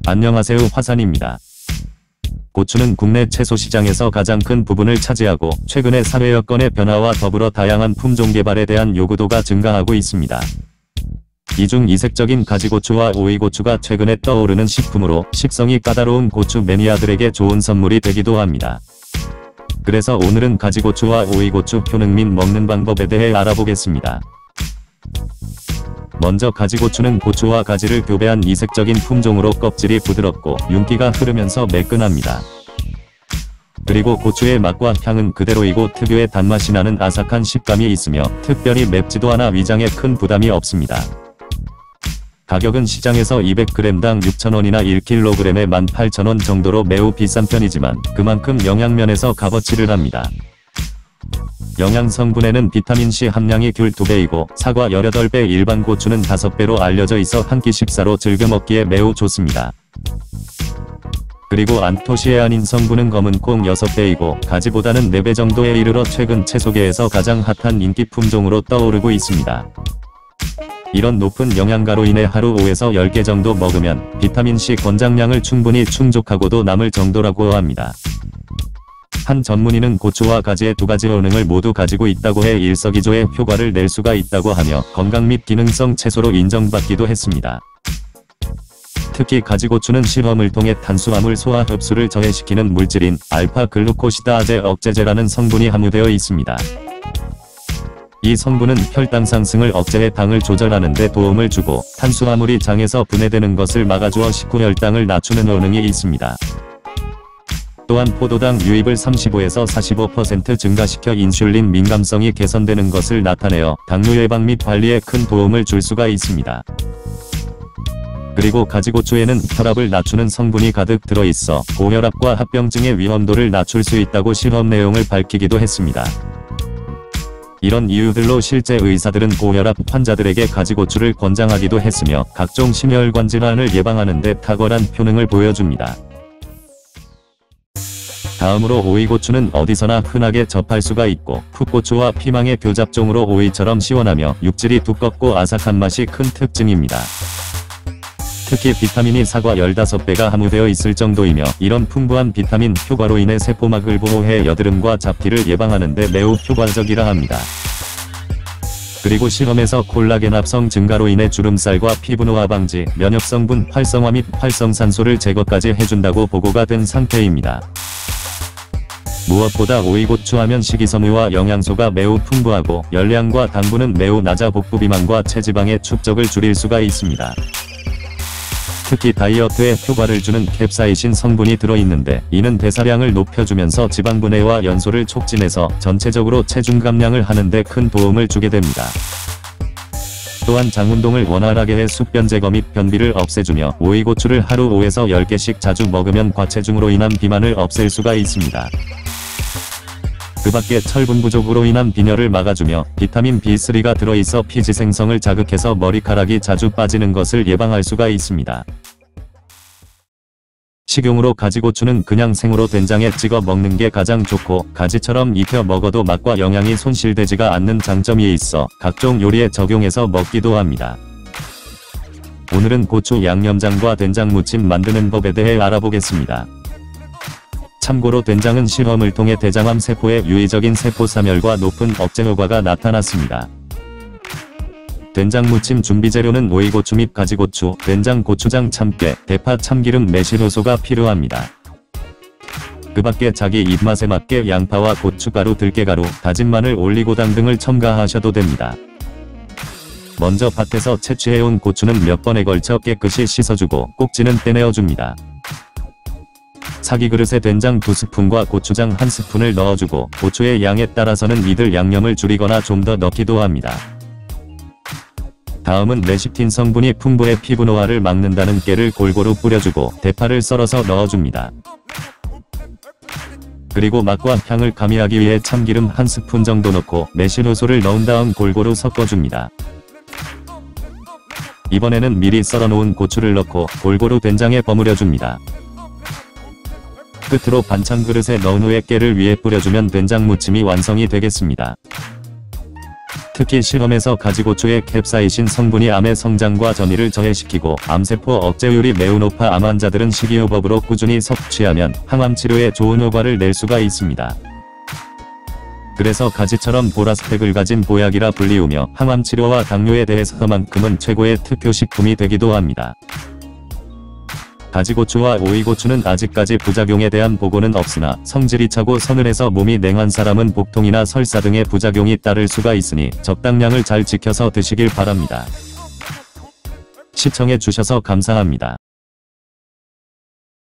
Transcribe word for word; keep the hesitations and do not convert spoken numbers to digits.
안녕하세요, 화산입니다. 고추는 국내 채소 시장에서 가장 큰 부분을 차지하고 최근에 사회 여건의 변화와 더불어 다양한 품종 개발에 대한 요구도가 증가하고 있습니다. 이 중 이색적인 가지고추와 오이고추가 최근에 떠오르는 식품으로 식성이 까다로운 고추 매니아들에게 좋은 선물이 되기도 합니다. 그래서 오늘은 가지고추와 오이고추 효능 및 먹는 방법에 대해 알아보겠습니다. 먼저 가지고추는 고추와 가지를 교배한 이색적인 품종으로 껍질이 부드럽고 윤기가 흐르면서 매끈합니다. 그리고 고추의 맛과 향은 그대로이고 특유의 단맛이 나는 아삭한 식감이 있으며 특별히 맵지도 않아 위장에 큰 부담이 없습니다. 가격은 시장에서 이백 그램당 육천 원이나 일 킬로그램에 만 팔천 원 정도로 매우 비싼 편이지만 그만큼 영양면에서 값어치를 합니다. 영양 성분에는 비타민C 함량이 귤 두 배이고 사과 열여덟 배, 일반 고추는 다섯 배로 알려져 있어 한 끼 식사로 즐겨 먹기에 매우 좋습니다. 그리고 안토시아닌 성분은 검은 콩 여섯 배이고 가지보다는 네 배 정도에 이르러 최근 채소계에서 가장 핫한 인기 품종으로 떠오르고 있습니다. 이런 높은 영양가로 인해 하루 오에서 열 개 정도 먹으면 비타민C 권장량을 충분히 충족하고도 남을 정도라고 합니다. 한 전문의는 고추와 가지의 두 가지 효능을 모두 가지고 있다고 해 일석이조의 효과를 낼 수가 있다고 하며 건강 및 기능성 채소로 인정받기도 했습니다. 특히 가지고추는 실험을 통해 탄수화물 소화 흡수를 저해시키는 물질인 알파 글루코시다제 억제제라는 성분이 함유되어 있습니다. 이 성분은 혈당 상승을 억제해 당을 조절하는 데 도움을 주고 탄수화물이 장에서 분해되는 것을 막아주어 식후 혈당을 낮추는 효능이 있습니다. 또한 포도당 유입을 삼십오에서 사십오 퍼센트 증가시켜 인슐린 민감성이 개선되는 것을 나타내어 당뇨 예방 및 관리에 큰 도움을 줄 수가 있습니다. 그리고 가지고추에는 혈압을 낮추는 성분이 가득 들어있어 고혈압과 합병증의 위험도를 낮출 수 있다고 실험 내용을 밝히기도 했습니다. 이런 이유들로 실제 의사들은 고혈압 환자들에게 가지고추를 권장하기도 했으며 각종 심혈관 질환을 예방하는 데 탁월한 효능을 보여줍니다. 다음으로 오이고추는 어디서나 흔하게 접할 수가 있고 풋고추와 피망의 교잡종으로 오이처럼 시원하며 육질이 두껍고 아삭한 맛이 큰 특징입니다. 특히 비타민이 사과 열다섯 배가 함유되어 있을 정도이며 이런 풍부한 비타민 효과로 인해 세포막을 보호해 여드름과 잡티를 예방하는 데 매우 효과적이라 합니다. 그리고 실험에서 콜라겐 합성 증가로 인해 주름살과 피부 노화 방지, 면역성분 활성화 및 활성산소를 제거까지 해준다고 보고가 된 상태입니다. 무엇보다 오이고추 하면 식이섬유와 영양소가 매우 풍부하고 열량과 당분은 매우 낮아 복부 비만과 체지방의 축적을 줄일 수가 있습니다. 특히 다이어트에 효과를 주는 캡사이신 성분이 들어있는데 이는 대사량을 높여주면서 지방분해와 연소를 촉진해서 전체적으로 체중 감량을 하는 데 큰 도움을 주게 됩니다. 또한 장운동을 원활하게 해 숙변 제거 및 변비를 없애주며 오이고추를 하루 오에서 열 개씩 자주 먹으면 과체중으로 인한 비만을 없앨 수가 있습니다. 그 밖에 철분 부족으로 인한 빈혈을 막아주며 비타민 비 쓰리가 들어있어 피지 생성을 자극해서 머리카락이 자주 빠지는 것을 예방할 수가 있습니다. 식용으로 가지고추는 그냥 생으로 된장에 찍어 먹는 게 가장 좋고 가지처럼 익혀 먹어도 맛과 영양이 손실되지가 않는 장점이 있어 각종 요리에 적용해서 먹기도 합니다. 오늘은 고추 양념장과 된장 무침 만드는 법에 대해 알아보겠습니다. 참고로 된장은 실험을 통해 대장암 세포의 유의적인 세포사멸과 높은 억제 효과가 나타났습니다. 된장 무침 준비 재료는 오이고추 및 가지고추, 된장, 고추장, 참깨, 대파, 참기름, 매실효소가 필요합니다. 그 밖에 자기 입맛에 맞게 양파와 고춧가루, 들깨가루, 다진 마늘, 올리고당 등을 첨가하셔도 됩니다. 먼저 밭에서 채취해온 고추는 몇 번에 걸쳐 깨끗이 씻어주고 꼭지는 떼내어줍니다. 사기 그릇에 된장 두 스푼과 고추장 한 스푼을 넣어주고 고추의 양에 따라서는 이들 양념을 줄이거나 좀 더 넣기도 합니다. 다음은 레시틴 성분이 풍부해 피부 노화를 막는다는 깨를 골고루 뿌려주고 대파를 썰어서 넣어줍니다. 그리고 맛과 향을 가미하기 위해 참기름 한 스푼 정도 넣고 매실효소를 넣은 다음 골고루 섞어줍니다. 이번에는 미리 썰어놓은 고추를 넣고 골고루 된장에 버무려줍니다. 끝으로 반찬 그릇에 넣은 후에 깨를 위에 뿌려주면 된장 무침이 완성이 되겠습니다. 특히 실험에서 가지고추의 캡사이신 성분이 암의 성장과 전이를 저해시키고 암세포 억제율이 매우 높아 암 환자들은 식이요법으로 꾸준히 섭취하면 항암 치료에 좋은 효과를 낼 수가 있습니다. 그래서 가지처럼 보라스펙을 가진 보약이라 불리우며 항암 치료와 당뇨에 대해서만큼은 최고의 특효식품이 되기도 합니다. 가지고추와 오이고추는 아직까지 부작용에 대한 보고는 없으나 성질이 차고 서늘해서 몸이 냉한 사람은 복통이나 설사 등의 부작용이 따를 수가 있으니 적당량을 잘 지켜서 드시길 바랍니다. 시청해 주셔서 감사합니다.